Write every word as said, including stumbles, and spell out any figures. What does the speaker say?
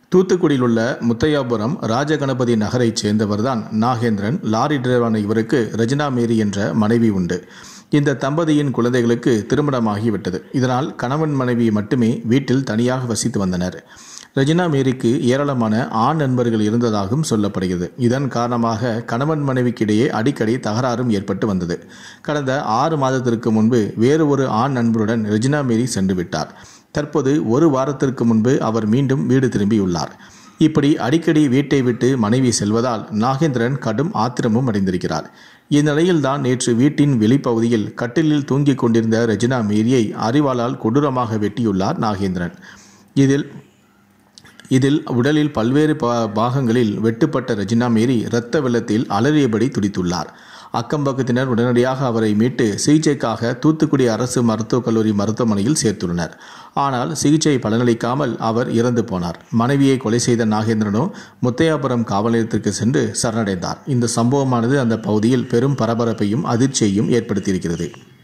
தூத்துக்குடியில் உள்ள முத்தையாபுரம் ராஜகணபதி நகரைச் சேர்ந்தவர்தான் நாகேந்திரன். லாரி டிரைவரான இவருக்கு ரெஜினா மேரி என்ற மனைவி உண்டு. இந்த தம்பதியின் குழந்தைகளுக்கு திருமணமாகிவிட்டது. இதனால் கணவன் மனைவி மட்டுமே வீட்டில் தனியாக வசித்து வந்தனர். ரெஜினா மேரிக்கு ஏராளமான ஆண் நண்பர்கள் இருந்ததாகவும் சொல்லப்படுகிறது. இதன் காரணமாக கணவன் மனைவிக்கிடையே அடிக்கடி தகராறும் ஏற்பட்டு வந்தது. கடந்த ஆறு மாதத்திற்கு முன்பு வேறு ஒரு ஆண் நண்பருடன் ரெஜினா மேரி சென்று விட்டார். தற்போது ஒரு வாரத்திற்கு முன்பு அவர் மீண்டும் வீடு திரும்பியுள்ளார். இப்படி அடிக்கடி வீட்டை விட்டு மனைவி செல்வதால் நாகேந்திரன் கடும் ஆத்திரமும் அடைந்திருக்கிறார். இந்நிலையில்தான் நேற்று வீட்டின் வெளிப்பகுதியில் கட்டிலில் தூங்கிக் கொண்டிருந்த ரெஜினா மேரியை அரிவாளால் கொடூரமாக வெட்டியுள்ளார் நாகேந்திரன். இதில் இதில் உடலில் பல்வேறு பாகங்களில் வெட்டுப்பட்ட ரெஜினா மேரி இரத்த வெள்ளத்தில் அலறியபடி துடித்துள்ளார். அக்கம்பக்கத்தினர் உடனடியாக அவரை மீட்டு சிகிச்சைக்காக தூத்துக்குடி அரசு மருத்துவக் கல்லூரி மருத்துவமனையில் சேர்த்துள்ளனர். ஆனால் சிகிச்சை பலனளிக்காமல் அவர் இறந்து போனார். மனைவியை கொலை செய்த நாகேந்திரனோ முத்தையாபுரம் காவல் நிலையத்திற்கு சென்று சரணடைந்தார். இந்த சம்பவமானது அந்த பகுதியில் பெரும் பரபரப்பையும் அதிர்ச்சியையும் ஏற்படுத்தியிருக்கிறது.